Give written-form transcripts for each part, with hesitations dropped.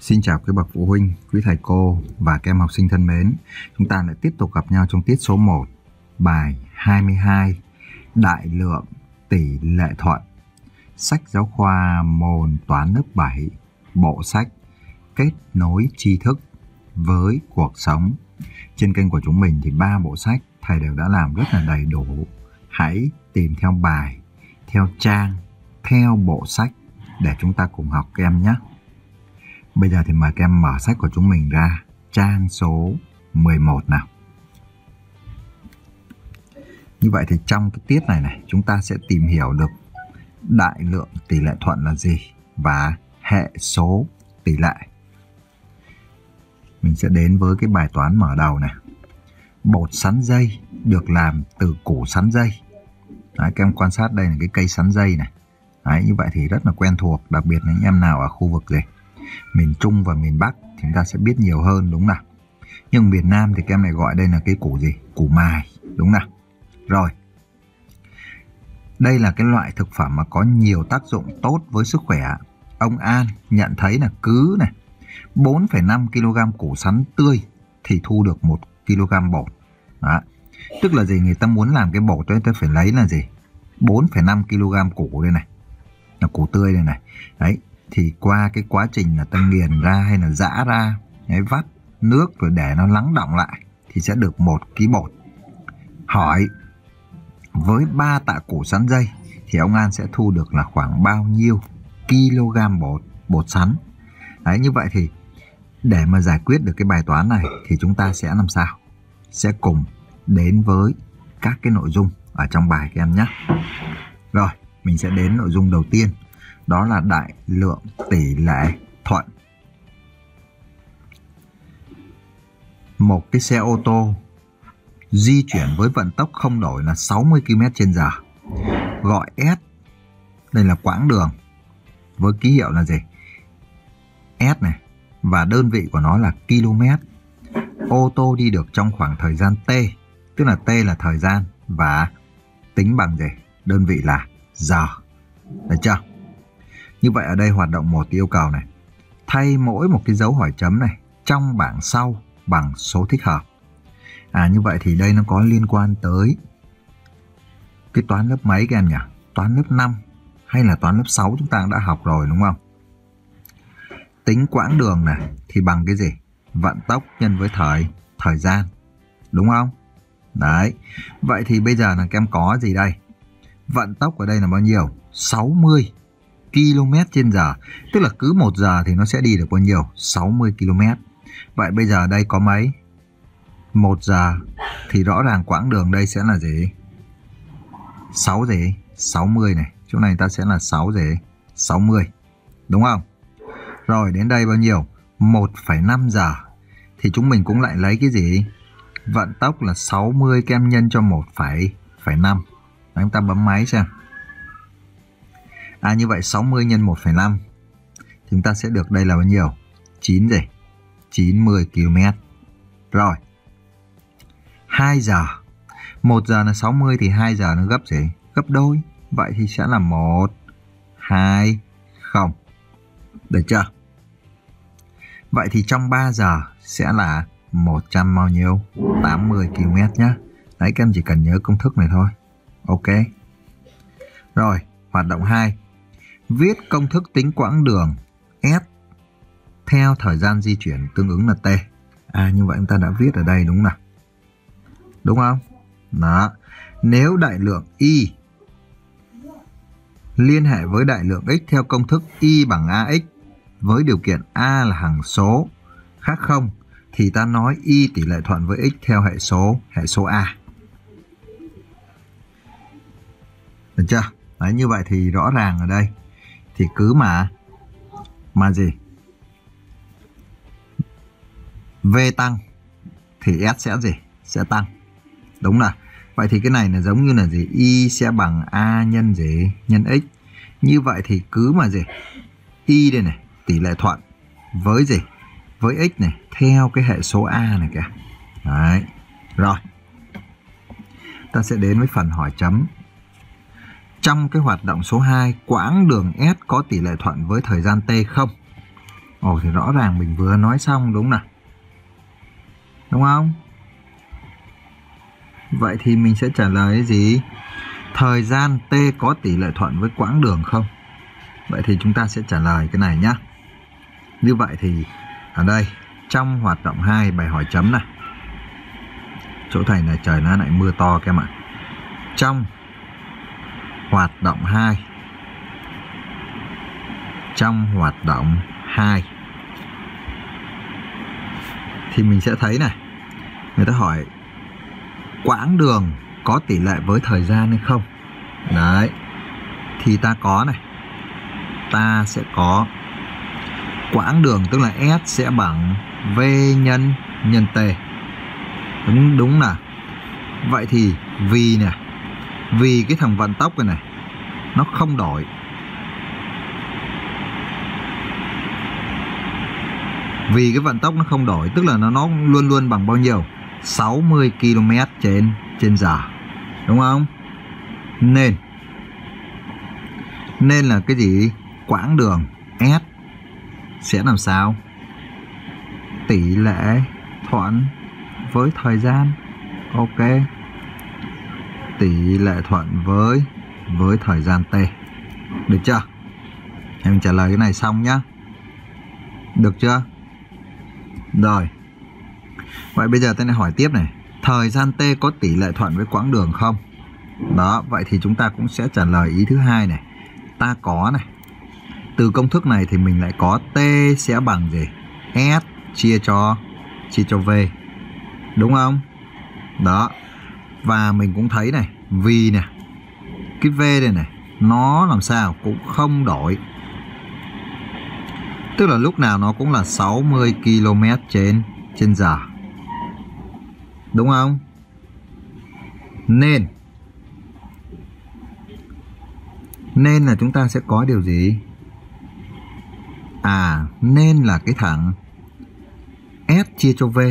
Xin chào quý bậc phụ huynh, quý thầy cô và các em học sinh thân mến. Chúng ta lại tiếp tục gặp nhau trong tiết số 1, bài 22, đại lượng tỷ lệ thuận. Sách giáo khoa môn toán lớp 7, bộ sách Kết nối tri thức với cuộc sống. Trên kênh của chúng mình thì 3 bộ sách thầy đều đã làm rất là đầy đủ. Hãy tìm theo bài, theo trang, theo bộ sách để chúng ta cùng học các em nhé. Bây giờ thì mời các em mở sách của chúng mình ra trang số 11 nào. Như vậy thì trong cái tiết này chúng ta sẽ tìm hiểu được đại lượng tỷ lệ thuận là gì và hệ số tỷ lệ. Mình sẽ đến với cái bài toán mở đầu này. Bột sắn dây được làm từ củ sắn dây. Đấy, các em quan sát đây là cái cây sắn dây này. Đấy, như vậy thì rất là quen thuộc, đặc biệt là những em nào ở khu vực gì miền Trung và miền Bắc thì chúng ta sẽ biết nhiều hơn, đúng nào. Nhưng miền Nam thì các em này gọi đây là cái củ gì? Củ mài, đúng nào. Rồi, đây là cái loại thực phẩm mà có nhiều tác dụng tốt với sức khỏe. Ông An nhận thấy là cứ này 4,5 kg củ sắn tươi thì thu được 1 kg bột. Đó. Tức là gì? Người ta muốn làm cái bột đấy, ta phải lấy là gì? 4,5 kg củ đây này, là củ tươi đây này. Đấy, thì qua cái quá trình là ta nghiền ra hay là giã ra, đấy, vắt nước rồi để nó lắng đọng lại thì sẽ được 1 kg bột. Hỏi với 3 tạ củ sắn dây thì ông An sẽ thu được là khoảng bao nhiêu kg bột sắn. Đấy, như vậy thì để mà giải quyết được cái bài toán này thì chúng ta sẽ làm sao? Sẽ cùng đến với các cái nội dung ở trong bài các em nhé. Rồi, mình sẽ đến nội dung đầu tiên. Đó là đại lượng tỷ lệ thuận. Một cái xe ô tô di chuyển với vận tốc không đổi là 60 km/h. Gọi S, đây là quãng đường với ký hiệu là gì? S này, và đơn vị của nó là km. Ô tô đi được trong khoảng thời gian T, tức là T là thời gian và tính bằng gì? Đơn vị là giờ. Được chưa? Như vậy ở đây hoạt động 1 yêu cầu này. Thay mỗi một cái dấu hỏi chấm này trong bảng sau bằng số thích hợp. Như vậy thì đây nó có liên quan tới cái toán lớp mấy các em nhỉ? Toán lớp 5 hay là toán lớp 6 chúng ta cũng đã học rồi, đúng không? Tính quãng đường này thì bằng cái gì? Vận tốc nhân với thời gian, đúng không? Đấy. Vậy thì bây giờ là các em có gì đây? Vận tốc ở đây là bao nhiêu? 60 km/h. Tức là cứ 1 giờ thì nó sẽ đi được bao nhiêu? 60 km. Vậy bây giờ đây có mấy? 1 giờ thì rõ ràng quãng đường đây sẽ là gì? 6 gì? 60 này. Chỗ này ta sẽ là 6 gì? 60. Đúng không? Rồi đến đây bao nhiêu? 1,5 giờ. Thì chúng mình cũng lại lấy cái gì? Vận tốc là 60 các em nhân cho 1,5. Chúng ta bấm máy xem. Như vậy 60 nhân 1,5 thì chúng ta sẽ được đây là bao nhiêu? 9 gì? 90 km. Rồi. 2 giờ. 1 giờ là 60 thì 2 giờ nó gấp gì? Gấp đôi. Vậy thì sẽ là 1, 2, 0. Được chưa? Vậy thì trong 3 giờ sẽ là 100 bao nhiêu? 80 km nhé. Đấy, các em chỉ cần nhớ công thức này thôi. Ok. Rồi, hoạt động 2. Viết công thức tính quãng đường S theo thời gian di chuyển tương ứng là T. Như vậy chúng ta đã viết ở đây, đúng nào? Đúng không? Đó. Nếu đại lượng Y liên hệ với đại lượng X theo công thức Y bằng AX với điều kiện A là hằng số khác 0 thì ta nói Y tỷ lệ thuận với X theo hệ số A. Được chưa? Đấy, như vậy thì rõ ràng ở đây thì cứ mà gì? V tăng thì S sẽ gì? Sẽ tăng. Đúng là. Vậy thì cái này là giống như là gì? Y sẽ bằng A nhân gì? Nhân X. Như vậy thì cứ mà gì? Y đây này, tỷ lệ thuận với gì? Với X này, theo cái hệ số A này kìa. Đấy. Rồi. Ta sẽ đến với phần hỏi chấm. Trong cái hoạt động số 2, quãng đường S có tỷ lệ thuận với thời gian T không? Ồ thì rõ ràng mình vừa nói xong đúng nào? Đúng không? Vậy thì mình sẽ trả lời cái gì? Thời gian t có tỷ lệ thuận với quãng đường không? Vậy thì chúng ta sẽ trả lời cái này nhá. Như vậy thì ở đây trong hoạt động 2 bài hỏi chấm này. Chỗ thầy này trời nó lại mưa to các em ạ. Trong hoạt động 2. Trong hoạt động 2 thì mình sẽ thấy này, người ta hỏi quãng đường có tỷ lệ với thời gian hay không? Đấy. Thì ta có này. Ta sẽ có quãng đường tức là S sẽ bằng V nhân T. Đúng là. Vậy thì vì nè, vì cái thằng vận tốc này nó không đổi. Vì cái vận tốc nó không đổi, tức là nó luôn luôn bằng bao nhiêu? 60 km/h. Đúng không? Nên là cái gì? Quãng đường S sẽ làm sao? Tỷ lệ thuận với thời gian. Ok. Tỷ lệ thuận với thời gian t. Được chưa? Mình trả lời cái này xong nhá. Được chưa? Rồi. Vậy bây giờ tôi lại hỏi tiếp này. Thời gian t có tỷ lệ thuận với quãng đường không? Đó, vậy thì chúng ta cũng sẽ trả lời ý thứ hai này. Ta có này. Từ công thức này thì mình lại có t sẽ bằng gì? S chia cho V. Đúng không? Đó. Và mình cũng thấy này, vì nè, cái V đây này, nó làm sao cũng không đổi. Tức là lúc nào nó cũng là 60 km/h. Đúng không? Nên là chúng ta sẽ có điều gì? Nên là cái thằng S chia cho V.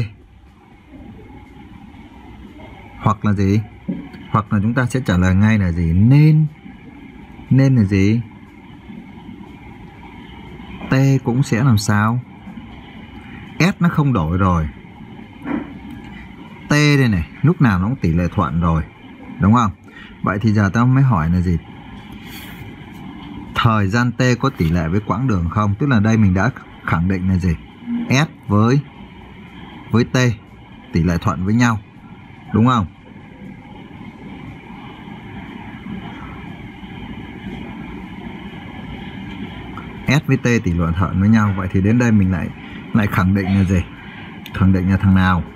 Hoặc là gì? Hoặc là chúng ta sẽ trả lời ngay là gì? Nên là gì? T cũng sẽ làm sao? S nó không đổi rồi. T đây này, lúc nào nó cũng tỷ lệ thuận rồi. Đúng không? Vậy thì giờ tao mới hỏi là gì? Thời gian t có tỷ lệ với quãng đường không? Tức là đây mình đã khẳng định là gì? S với t tỷ lệ thuận với nhau. Đúng không? S với t tỷ lệ thuận với nhau. Vậy thì đến đây mình lại khẳng định là gì? Khẳng định là thằng nào?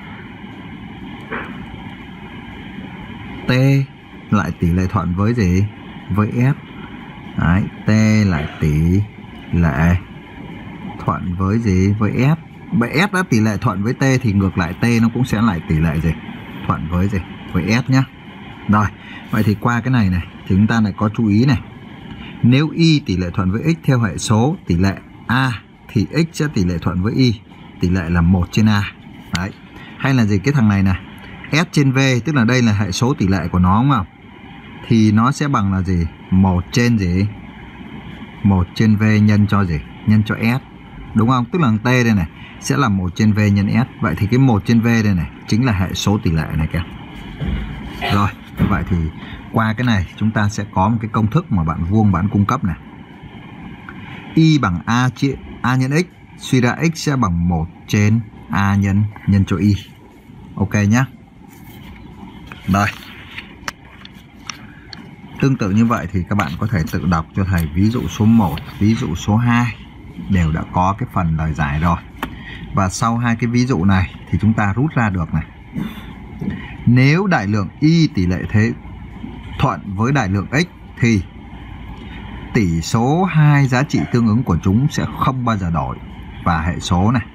T lại tỷ lệ thuận với gì? Với S. Đấy, T lại tỷ lệ thuận với gì? Với S. Vậy S đã tỷ lệ thuận với T thì ngược lại T nó cũng sẽ lại tỷ lệ gì? Thuận với gì? Với S nhá. Rồi, vậy thì qua cái này thì chúng ta lại có chú ý này. Nếu Y tỷ lệ thuận với X theo hệ số tỷ lệ A thì X sẽ tỷ lệ thuận với Y. Tỷ lệ là 1/A. Đấy. Hay là gì? Cái thằng này này, S trên V, tức là đây là hệ số tỷ lệ của nó đúng không? Thì nó sẽ bằng là gì? 1 trên gì? 1 trên V nhân cho gì? Nhân cho S. Đúng không? Tức là T đây này sẽ là 1 trên V nhân S. Vậy thì cái 1 trên V đây này chính là hệ số tỷ lệ này kìa. Rồi, vậy thì qua cái này chúng ta sẽ có một cái công thức mà bạn Vuông bạn cung cấp này. Y bằng A nhân X, suy ra X sẽ bằng 1 trên A nhân cho Y. Ok nhá. Rồi. Tương tự như vậy thì các bạn có thể tự đọc cho thầy ví dụ số 1, ví dụ số 2 đều đã có cái phần lời giải rồi. Và sau hai cái ví dụ này thì chúng ta rút ra được này. Nếu đại lượng Y tỷ lệ thế thuận với đại lượng X thì tỷ số hai giá trị tương ứng của chúng sẽ không bao giờ đổi. Và hệ số này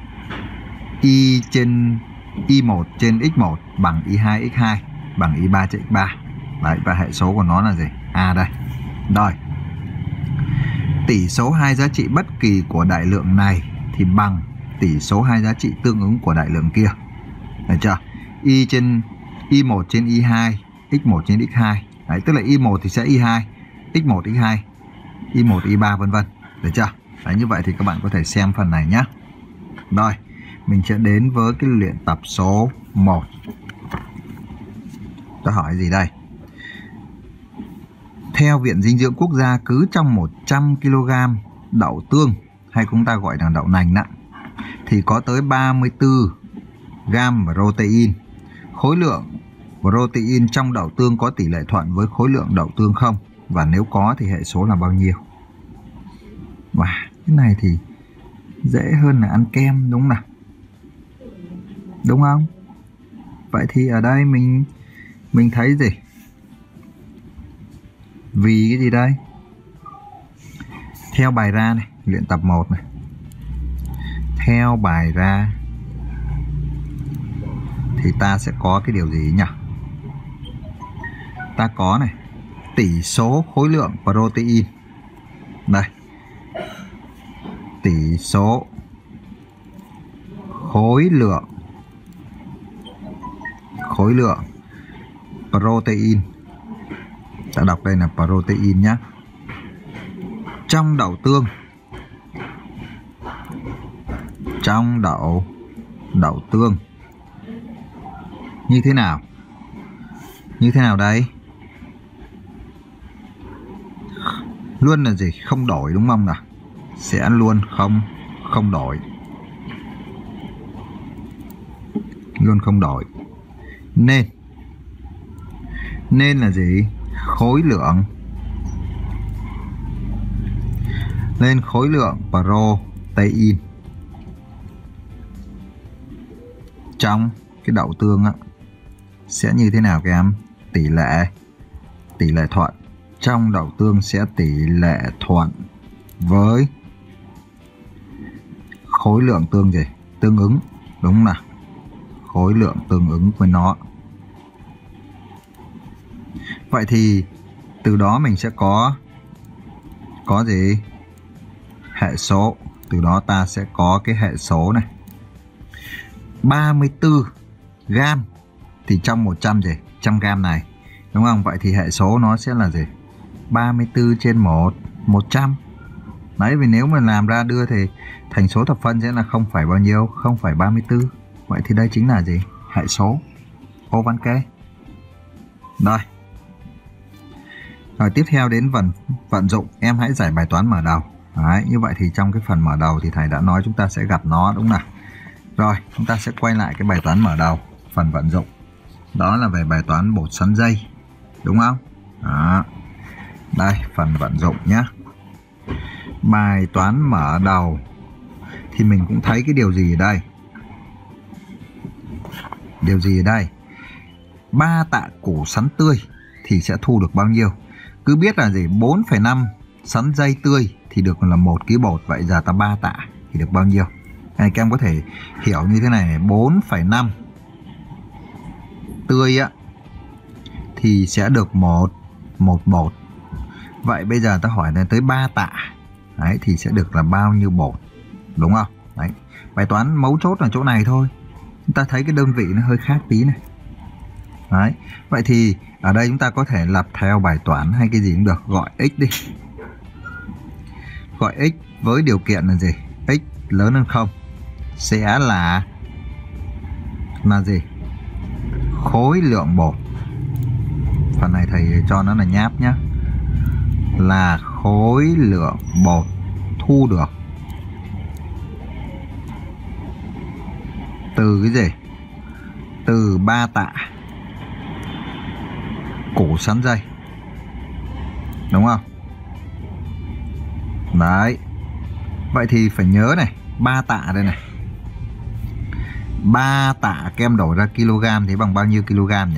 Y1 trên X1 bằng Y2 X2 bằng Y3 trên X3. Đấy, và hệ số của nó là gì? A đây. Rồi. Tỷ số hai giá trị bất kỳ của đại lượng này thì bằng tỷ số hai giá trị tương ứng của đại lượng kia. Được chưa? Y1 trên Y2, X1 trên X2. Đấy, tức là Y1 thì sẽ Y2, X1 X2, Y1 Y3 vân vân. Được chưa? Đấy, như vậy thì các bạn có thể xem phần này nhé. Rồi, mình sẽ đến với cái luyện tập số 1. Tôi hỏi gì đây? Theo Viện Dinh dưỡng Quốc gia, cứ trong 100 kg đậu tương, hay chúng ta gọi là đậu nành nặng, thì có tới 34 gam protein. Khối lượng protein trong đậu tương có tỷ lệ thuận với khối lượng đậu tương không? Và nếu có thì hệ số là bao nhiêu? Và cái này thì dễ hơn là ăn kem, đúng nào? Đúng không? Vậy thì ở đây mình thấy gì? Vì cái gì đây? Theo bài ra này, luyện tập 1 này. Theo bài ra thì ta sẽ có cái điều gì nhỉ? Ta có này, tỷ số khối lượng protein. Đây. Tỷ số khối lượng protein. Ta đọc đây là protein nhé. Trong đậu tương. Trong đậu tương. Như thế nào? Như thế nào đây? Luôn là gì? Không đổi, đúng không nào? Sẽ luôn không đổi. Luôn không đổi. Nên là gì? Khối lượng. Lên khối lượng protein trong cái đậu tương á, sẽ như thế nào các em? Tỷ lệ thuận. Trong đậu tương sẽ tỷ lệ thuận với khối lượng tương gì? Tương ứng, đúng không nào? Khối lượng tương ứng với nó. Vậy thì từ đó mình sẽ có gì? Hệ số. Từ đó ta sẽ có cái hệ số này. 34 gam thì trong 100 gì? 100 gam này, đúng không? Vậy thì hệ số nó sẽ là gì? 34 trên 100. Đấy, vì nếu mà làm ra đưa thì thành số thập phân sẽ là không phải bao nhiêu? Không phải 34. Vậy thì đây chính là gì? Hệ số. Ô văn kê. Rồi tiếp theo đến vận dụng. Em hãy giải bài toán mở đầu. Đấy, như vậy thì trong cái phần mở đầu thì thầy đã nói chúng ta sẽ gặp nó, đúng không nào? Rồi, chúng ta sẽ quay lại cái bài toán mở đầu, phần vận dụng. Đó là về bài toán bột sắn dây, đúng không? Đó. Đây, phần vận dụng nhé. Bài toán mở đầu thì mình cũng thấy cái điều gì ở đây? Điều gì ở đây? 3 tạ củ sắn tươi thì sẽ thu được bao nhiêu? Cứ biết là gì? 4,5 sắn dây tươi thì được là 1 kg bột. Vậy giờ ta 3 tạ thì được bao nhiêu? Các em có thể hiểu như thế này, 4,5 tươi á thì sẽ được một bột. Vậy bây giờ ta hỏi là tới 3 tạ. Đấy, thì sẽ được là bao nhiêu bột, đúng không? Đấy, bài toán mấu chốt là chỗ này thôi. Chúng ta thấy cái đơn vị nó hơi khác tí này. Đấy, vậy thì ở đây chúng ta có thể lập theo bài toán hay cái gì cũng được. Gọi x đi. Gọi x với điều kiện là gì? X lớn hơn 0 sẽ là gì? Khối lượng bột. Phần này thầy cho nó là nháp nhé. Là khối lượng bột thu được từ cái gì? Từ 3 tạ củ sắn dây, đúng không? Đấy. Vậy thì phải nhớ này, 3 tạ đây này. 3 tạ kem đổi ra kg thì bằng bao nhiêu kg nhỉ?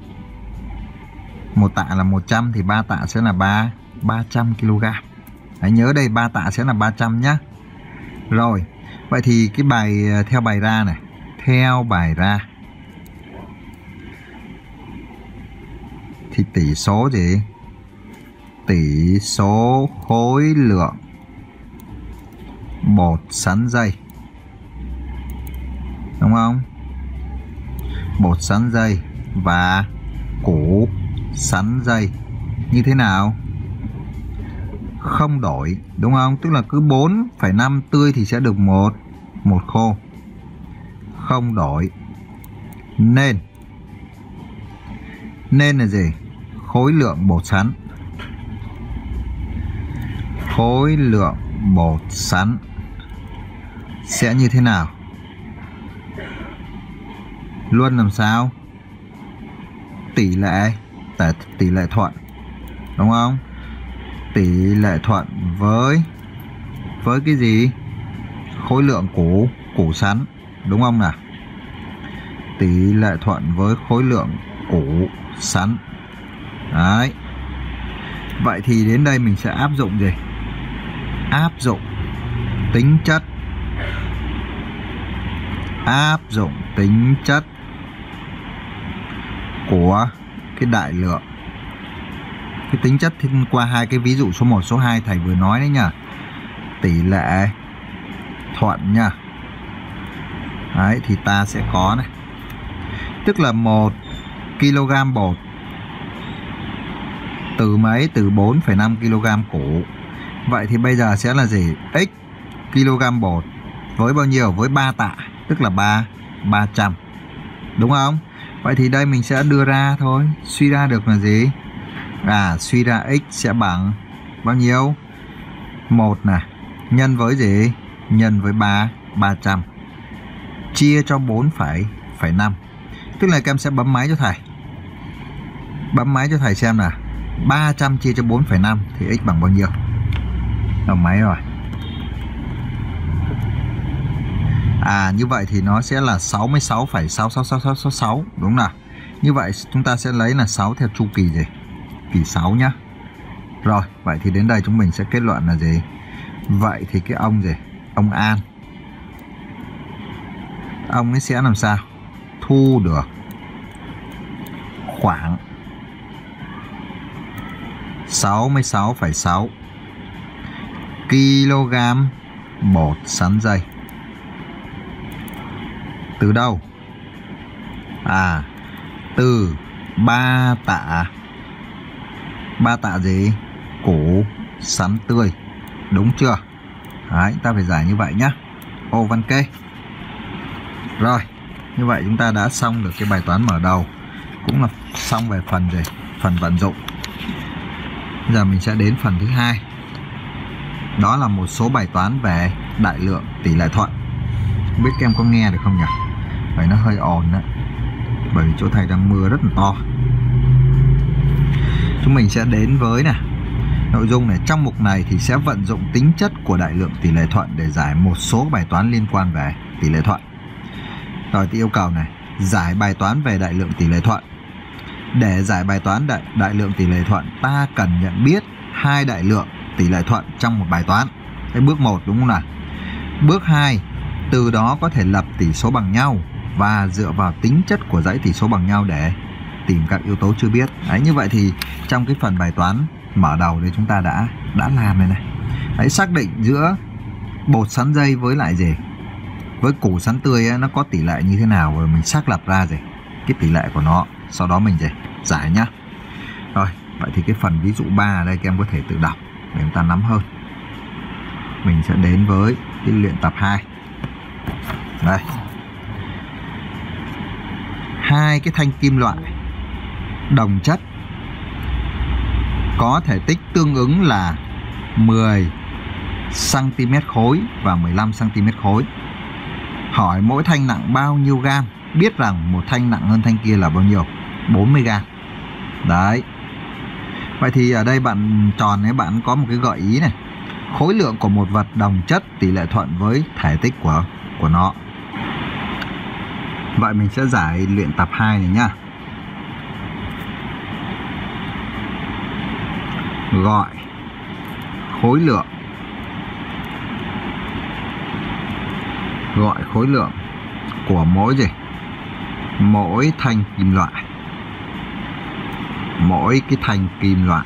1 tạ là 100 thì 3 tạ sẽ là 300 kg. Đấy, nhớ đây 3 tạ sẽ là 300 nhá. Rồi, vậy thì cái theo bài ra này, theo bài ra thì tỷ số gì? Tỷ số khối lượng bột sắn dây, đúng không? Bột sắn dây và củ sắn dây như thế nào? không đổi, đúng không? Tức là cứ 4,5 tươi thì sẽ được một khô. Không đổi. Nên là gì? Khối lượng bột sắn. Khối lượng bột sắn sẽ như thế nào? Luôn làm sao? Tỷ lệ thuận, đúng không? Tỷ lệ thuận với cái gì? Khối lượng củ sắn, đúng không nào? Tỷ lệ thuận với khối lượng củ sắn. Đấy. Vậy thì đến đây mình sẽ áp dụng gì? Áp dụng tính chất. Áp dụng tính chất của cái đại lượng. Cái tính chất thì qua hai cái ví dụ số 1, số 2 thầy vừa nói đấy nhá. Tỷ lệ thuận nha. Đấy thì ta sẽ có này. Tức là 1 kg bột từ mấy? Từ 4,5 kg củ. Vậy thì bây giờ sẽ là gì? X kg bột với bao nhiêu? Với 3 tạ, tức là 300. Đúng không? Vậy thì đây mình sẽ đưa ra thôi. Suy ra được là gì? Suy ra x sẽ bằng bao nhiêu? 1 này, nhân với gì? Nhân với 300. Chia cho 4,5. Tức là các em sẽ bấm máy cho thầy. Bấm máy cho thầy xem nào. 300 chia cho 4,5 thì x bằng bao nhiêu? Bấm máy rồi. Như vậy thì nó sẽ là 66,66666, đúng nào? Như vậy chúng ta sẽ lấy là 6 theo chu kỳ gì? Kỳ 6 nhá. Rồi, vậy thì đến đây chúng mình sẽ kết luận là gì? Vậy thì cái ông gì? Ông An, ông ấy sẽ làm sao? Thu được khoảng 66,6 kg bột sắn dây. Từ đâu? Từ 3 tạ. 3 tạ gì? Củ sắn tươi. Đúng chưa? Đấy, ta phải giải như vậy nhá. Ô văn kê. Rồi, như vậy chúng ta đã xong được cái bài toán mở đầu. Cũng là xong về phần gì? Phần vận dụng. Bây giờ mình sẽ đến phần thứ hai. Đó là một số bài toán về đại lượng tỷ lệ thuận. Không biết các em có nghe được không nhỉ? Vậy nó hơi ồn đấy. Bởi vì chỗ thầy đang mưa rất là to. Chúng mình sẽ đến với nội dung này. Trong mục này thì sẽ vận dụng tính chất của đại lượng tỷ lệ thuận để giải một số bài toán liên quan về tỷ lệ thuận. Rồi thì yêu cầu này, giải bài toán về đại lượng tỷ lệ thuận. Để giải bài toán đại lượng tỷ lệ thuận, ta cần nhận biết hai đại lượng tỷ lệ thuận trong một bài toán. Cái bước 1, đúng không nào? Bước 2, từ đó có thể lập tỷ số bằng nhau và dựa vào tính chất của dãy tỷ số bằng nhau để tìm các yếu tố chưa biết. Đấy, như vậy thì trong cái phần bài toán mở đầu đấy chúng ta đã làm này. Đấy, xác định giữa bột sắn dây với lại gì? Với củ sắn tươi ấy, nó có tỷ lệ như thế nào, rồi mình xác lập ra gì? Cái tỷ lệ của nó, sau đó mình giải nhá. Rồi, vậy thì cái phần ví dụ 3 ở đây các em có thể tự đọc để chúng ta nắm hơn. Mình sẽ đến với cái luyện tập 2. Đây. 2 cái thanh kim loại đồng chất có thể tích tương ứng là 10 cm khối và 15 cm khối. Hỏi mỗi thanh nặng bao nhiêu gam? Biết rằng một thanh nặng hơn thanh kia là bao nhiêu? 40 gam. Đấy. Vậy thì ở đây bạn tròn ấy, bạn có một cái gợi ý này. Khối lượng của một vật đồng chất tỷ lệ thuận với thể tích của nó. Vậy mình sẽ giải luyện tập 2 này nhá. Gọi khối lượng. Gọi khối lượng của mỗi gì? Mỗi thanh kim loại. Mỗi cái thanh kim loại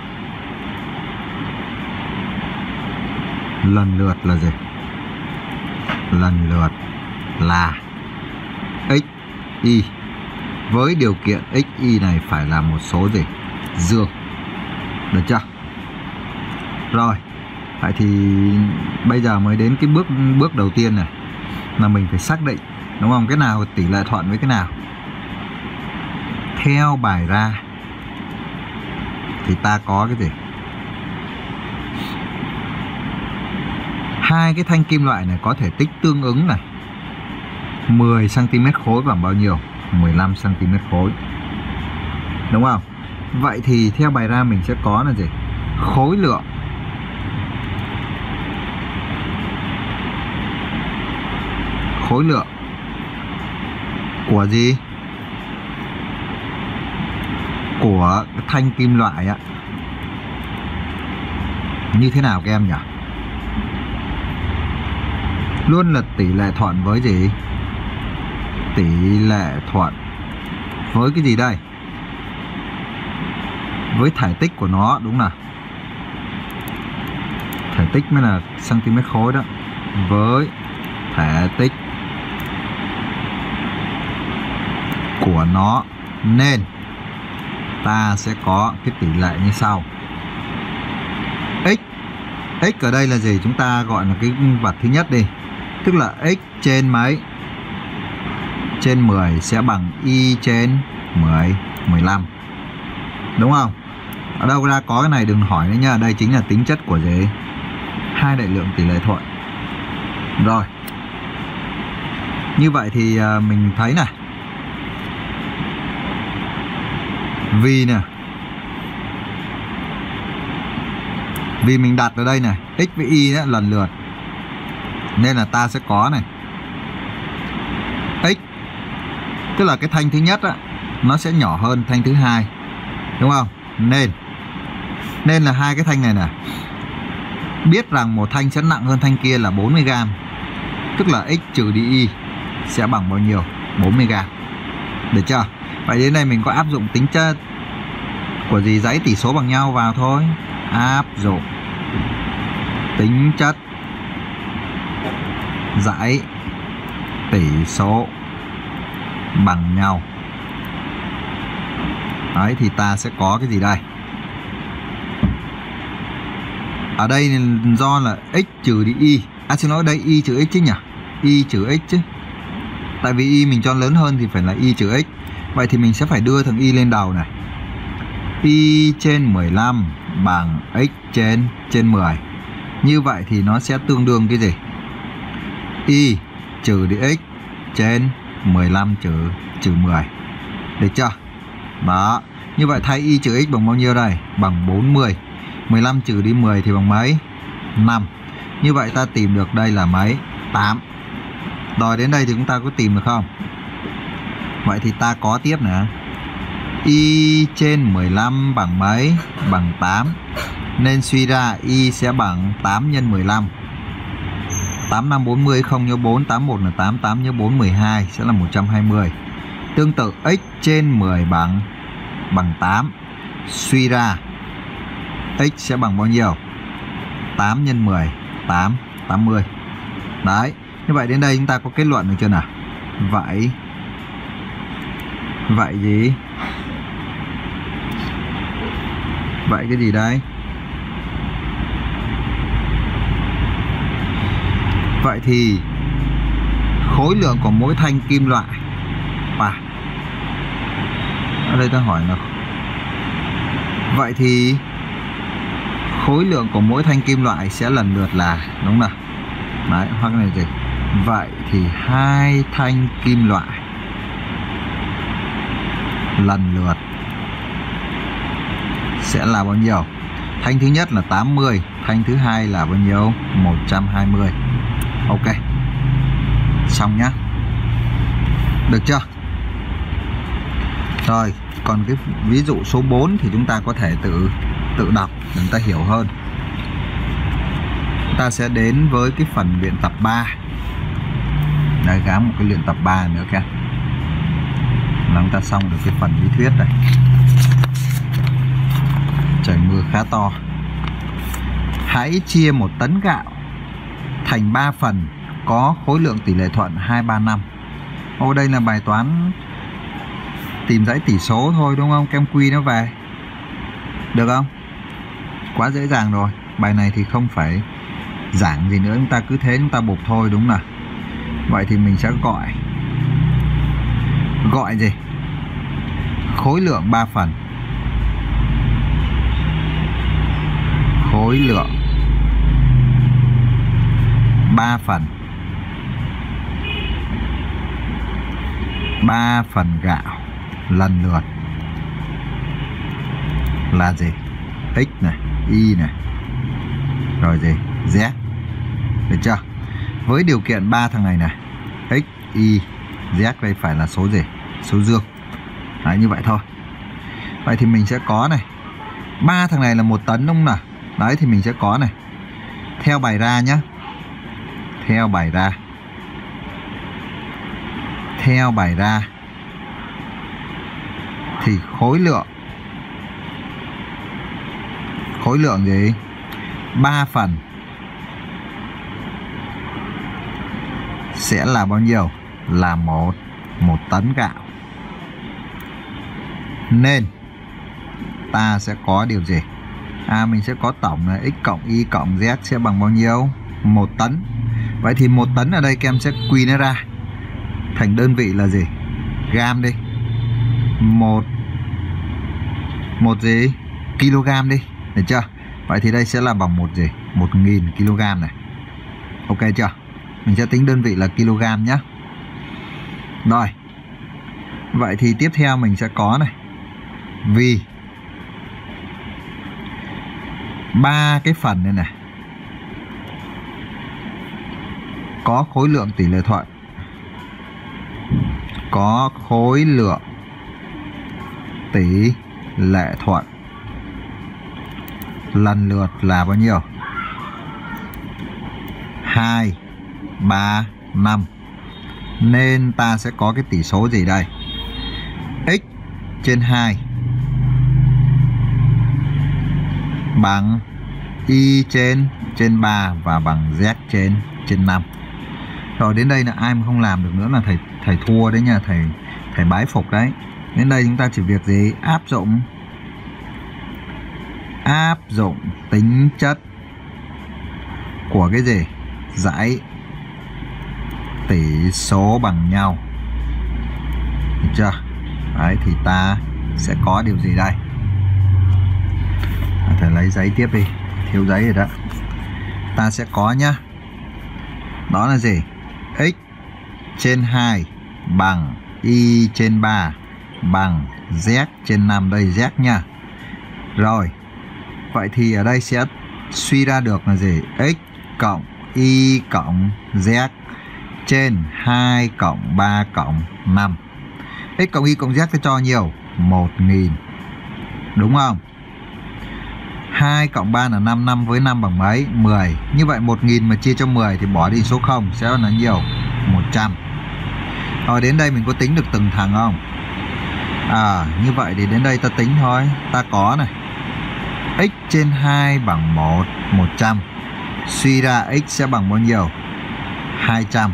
lần lượt là gì? Lần lượt là xy, với điều kiện xy này phải là một số gì? Dương. Được chưa? Rồi, vậy thì bây giờ mới đến cái bước đầu tiên này, là mình phải xác định, đúng không? Cái nào tỷ lệ thuận với cái nào. Theo bài ra thì ta có cái gì? Hai cái thanh kim loại này có thể tích tương ứng này. 10 cm khối bằng bao nhiêu? 15 cm khối. Đúng không? Vậy thì theo bài ra mình sẽ có là gì? Khối lượng của gì? Của thanh kim loại á, như thế nào các em nhỉ? Luôn là tỷ lệ thuận với gì? Tỷ lệ thuận với cái gì đây? Với thể tích của nó, đúng nào? Thể tích mới là cm khối đó. Với thể tích của nó, nên ta sẽ có cái tỷ lệ như sau. X ở đây là gì? Chúng ta gọi là cái vật thứ nhất đi. Tức là x trên mấy? Trên 10 sẽ bằng y trên 15. Đúng không? Ở đâu ra có cái này đừng hỏi nữa nha. Đây chính là tính chất của gì? Hai đại lượng tỷ lệ thuận. Rồi. Như vậy thì mình thấy này. Vì nè, vì mình đặt ở đây này, x với y đó, lần lượt, nên là ta sẽ có này x, tức là cái thanh thứ nhất á, nó sẽ nhỏ hơn thanh thứ hai, đúng không? Nên là hai cái thanh này nè, biết rằng một thanh sẽ nặng hơn thanh kia là 40g, tức là x trừ đi y sẽ bằng bao nhiêu? 40g. Được chưa? Vậy đến đây mình có áp dụng tính chất của gì? Dãy tỷ số bằng nhau vào thôi. Áp dụng tính chất dãy tỷ số bằng nhau. Đấy thì ta sẽ có cái gì đây? Ở đây do là x trừ đi y. Xin lỗi, đây y trừ x chứ nhỉ? Y trừ x chứ. Tại vì y mình cho lớn hơn thì phải là y trừ x. Vậy thì mình sẽ phải đưa thằng y lên đầu này. Y trên 15 bằng x trên 10. Như vậy thì nó sẽ tương đương cái gì? Y trừ đi x trên 15 trừ 10. Được chưa? Đó. Như vậy thay y trừ x bằng bao nhiêu đây? Bằng 40. 15 trừ đi 10 thì bằng mấy? 5. Như vậy ta tìm được đây là mấy? 8. Rồi đến đây thì chúng ta có tìm được không? Vậy thì ta có tiếp nè. Y trên 15 bằng mấy? Bằng 8. Nên suy ra y sẽ bằng 8 nhân 15. 8 5 40, 0 nhớ 4, 81 là 8, 8 nhớ 4 12 sẽ là 120. Tương tự x trên 10 bằng 8. Suy ra x sẽ bằng bao nhiêu? 8 nhân 10, 80. Đấy, như vậy đến đây chúng ta có kết luận được chưa nào? Vậy gì? Vậy cái gì đây? Vậy thì khối lượng của mỗi thanh kim loại, ở đây ta hỏi là vậy thì khối lượng của mỗi thanh kim loại sẽ lần lượt là, đúng nào? Đấy, hoặc là gì? Vậy thì hai thanh kim loại lần lượt sẽ là bao nhiêu? Thanh thứ nhất là 80, thanh thứ hai là bao nhiêu? 120. Ok. Xong nhá. Được chưa? Rồi, còn cái ví dụ số 4 thì chúng ta có thể tự đọc để chúng ta hiểu hơn. Ta sẽ đến với cái phần luyện tập 3. Đấy, gắn một cái luyện tập 3 nữa kìa. Là chúng ta xong được cái phần lý thuyết này. Trời mưa khá to. Hãy chia 1 tấn gạo thành 3 phần có khối lượng tỷ lệ thuận 2, 3, 5. Ô, đây là bài toán tìm dãy tỷ số thôi, đúng không? Kem quy nó về. Được không? Quá dễ dàng rồi. Bài này thì không phải giảng gì nữa, chúng ta cứ thế chúng ta bục thôi, đúng nào? Vậy thì mình sẽ gọi gì? Khối lượng 3 phần. Khối lượng 3 phần. 3 phần gạo lần lượt là gì? X này, Y này, rồi gì? Z. Được chưa? Với điều kiện 3 thằng này này, X, Y, Z đây phải là số gì? Số dương. Đấy, như vậy thôi. Vậy thì mình sẽ có này, 3 thằng này là 1 tấn đúng không nào? Đấy thì mình sẽ có này, theo bài ra nhá. Theo bài ra thì khối lượng gì? 3 phần sẽ là bao nhiêu? Là 1 tấn gạo. Nên ta sẽ có điều gì? Mình sẽ có tổng là X cộng Y cộng Z sẽ bằng bao nhiêu? 1 tấn. Vậy thì 1 tấn ở đây các em sẽ quy nó ra thành đơn vị là gì? Gam đi. Một gì? Kg đi. Được chưa? Vậy thì đây sẽ là bằng một gì? 1000 kg này. Ok chưa? Mình sẽ tính đơn vị là kg nhé. Rồi. Vậy thì tiếp theo mình sẽ có này, vì 3 cái phần này này có khối lượng tỷ lệ thuận. Có khối lượng tỷ lệ thuận lần lượt là bao nhiêu? 2, 3, 5. Nên ta sẽ có cái tỷ số gì đây? X trên 2 bằng Y trên 3 và bằng Z trên 5. Rồi đến đây là ai mà không làm được nữa là thầy thua đấy nha, thầy bái phục đấy. Đến đây chúng ta chỉ việc gì? Áp dụng tính chất của cái gì? Dãy tỷ số bằng nhau. Được chưa? Đấy thì ta sẽ có điều gì đây? Thầy lấy giấy tiếp đi, thiếu giấy rồi đó. Ta sẽ có nhá. Đó là gì? X trên 2 bằng Y trên 3 bằng Z trên 5. Đây Z nha. Rồi. Vậy thì ở đây sẽ suy ra được là gì? X cộng Y cộng Z trên 2 cộng 3 cộng 5. X cộng Y cộng Z cho nhiều? 1000. Đúng không? 2 cộng 3 là 5, 5 với 5 bằng mấy? 10. Như vậy 1000 mà chia cho 10 thì bỏ đi số 0 sẽ là nhiều? 100. Rồi đến đây mình có tính được từng thằng không? Như vậy thì đến đây ta tính thôi. Ta có này, X trên 2 bằng 100. Suy ra X sẽ bằng bao nhiêu? 200.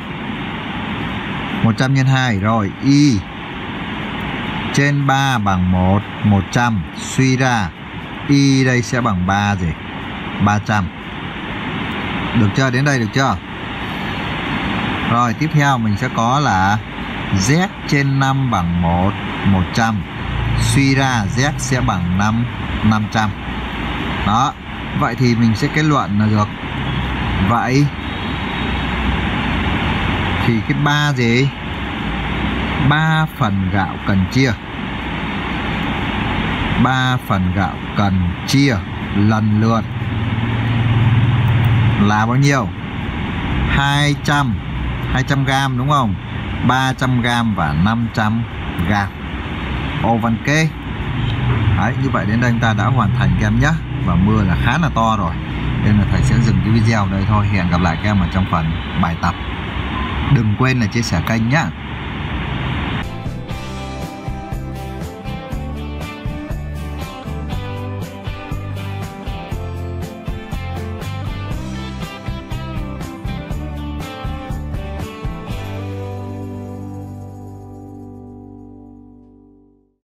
100 nhân 2. Rồi Y trên 3 bằng 100. Suy ra Y đây sẽ bằng 300. Được chưa? Đến đây được chưa? Rồi tiếp theo mình sẽ có là Z trên 5 bằng 100. Suy ra Z sẽ bằng 500. Đó. Vậy thì mình sẽ kết luận là được. Vậy thì cái 3 gì? 3 phần gạo cần chia. 3 phần gạo cần chia lần lượt là bao nhiêu? 200 gram đúng không? 300 gram và 500 gram. Ô văn kê. Đấy, như vậy đến đây chúng ta đã hoàn thành các em nhé. Và mưa là khá là to rồi, nên là thầy sẽ dừng cái video đây thôi. Hẹn gặp lại các em ở trong phần bài tập. Đừng quên là chia sẻ kênh nhé.